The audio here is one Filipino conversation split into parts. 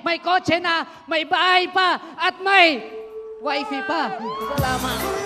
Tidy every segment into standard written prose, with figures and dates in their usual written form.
may kotse na, may bahay pa, at may wifi pa. Salamat.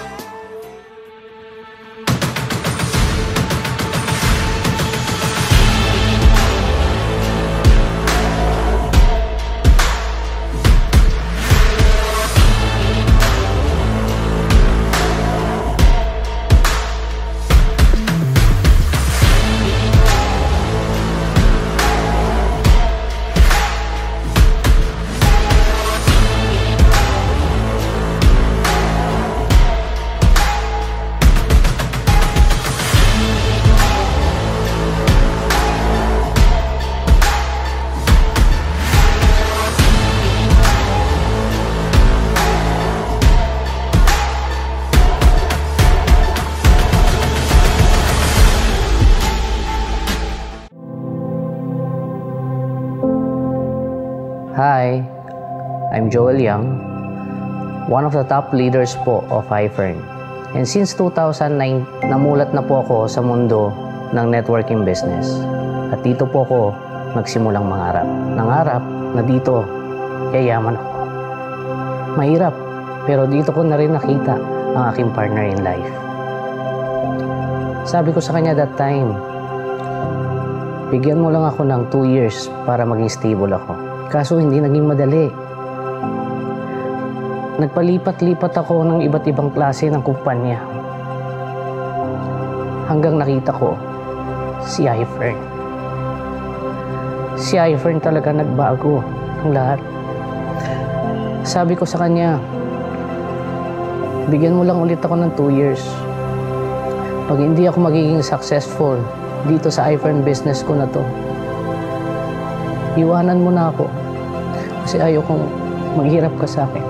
Hi, I'm Joel Young, one of the top leaders po of IFERN. And since 2009, namulat na po ako sa mundo ng networking business. At dito po ako nagsimulang mangarap. Nangarap na dito, yayaman ako. Mahirap, pero dito ko na rin nakita ang aking partner in life. Sabi ko sa kanya that time, bigyan mo lang ako ng 2 years para maging stable ako. Kaso hindi naging madali. Nagpalipat-lipat ako ng iba't ibang klase ng kumpanya. Hanggang nakita ko si IFERN. Si IFERN talaga nagbago ang lahat. Sabi ko sa kanya, bigyan mo lang ulit ako ng 2 years. Pag hindi ako magiging successful dito sa IFERN business ko na to, iwanan mo na ako kasi ayokong maghirap ka sa akin.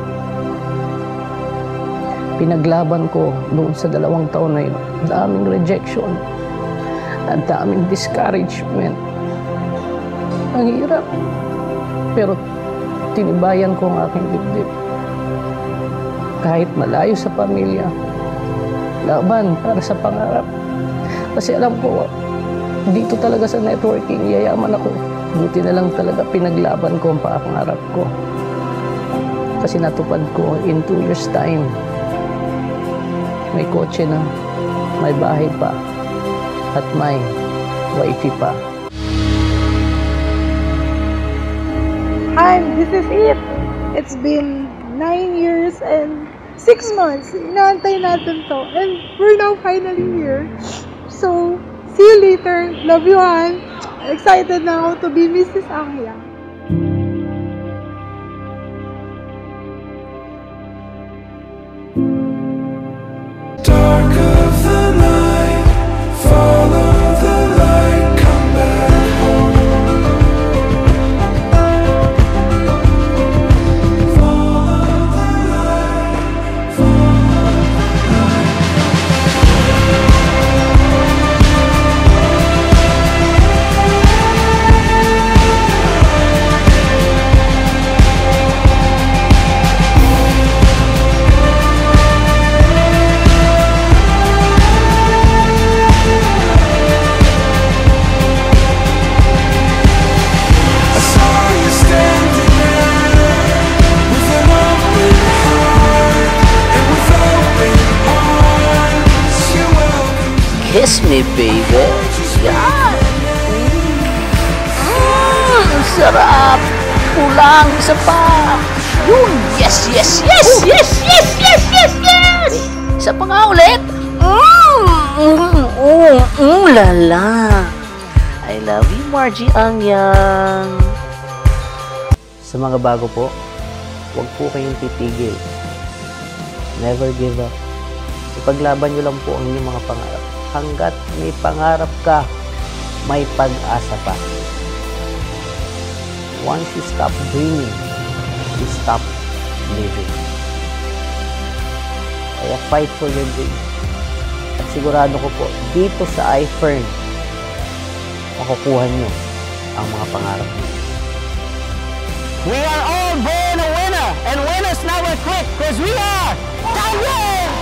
Pinaglaban ko noon sa 2 taon na yun. Daming rejection. Ang daming discouragement. Ang hirap. Pero tinibayan ko ang aking dibdib. Kahit malayo sa pamilya, laban para sa pangarap. Kasi alam ko, dito talaga sa networking, yayaman ako. Buti na lang talaga pinaglaban ko ang pangarap ko. Kasi natupad ko in 2 years time. May kotse na, may bahay pa, at may wifi pa. Hi, this is it. It's been 9 years and 6 months. Inaantay natin to. And we're now finally here. So, see you later. Love you, Han. Excited na ako to be Mrs. Angyang. Dark of the night, follow the light, come back home. Follow the light, follow the light. Kiss me, baby. Yan. Sarap. Kulang. Isa pa. Yun. Yes, yes, yes, yes, yes, yes, yes, yes. Isa pa nga ulit. Lala. I love you, Margie Angyang. Sa mga bago po, huwag po kayong titigil. Never give up. Ipaglaban nyo lang po ang inyong mga pangarap. Hanggat may pangarap ka, may pag-asa pa. Once you stop dreaming, you stop living. Kaya fight for your dream. At sigurado ko po, dito sa IFERN, makukuha nyo ang mga pangarap nyo. We are all born a winner, and winners never quit, because we are the